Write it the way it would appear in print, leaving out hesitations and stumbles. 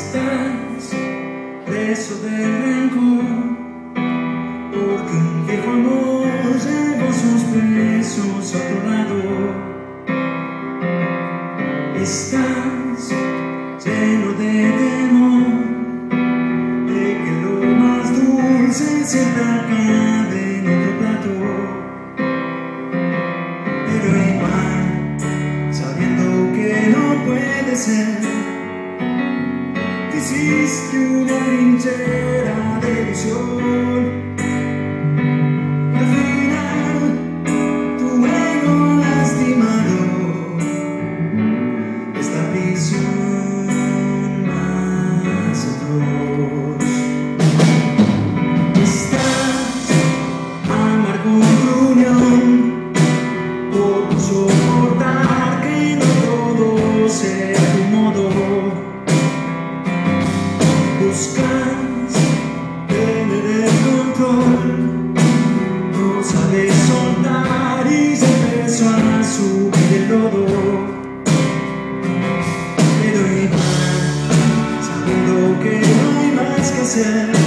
Estás preso del rencor, porque un viejo amor llevó sus besos a otro lado. Estás lleno de temor, de que lo más dulce se te acabe en otro plato. Pero igual, sabiendo que no puede ser, hiciste una trinchera de ilusión. Al final, tu ego lastimado, esta prisión más atroz. Estás amargo gruñón por no soportar que no todo sea a tu modo. Buscas tener el control, no sabes soltar y se empezó a subir el lodo. Pero igual, sabiendo que no hay más que hacer,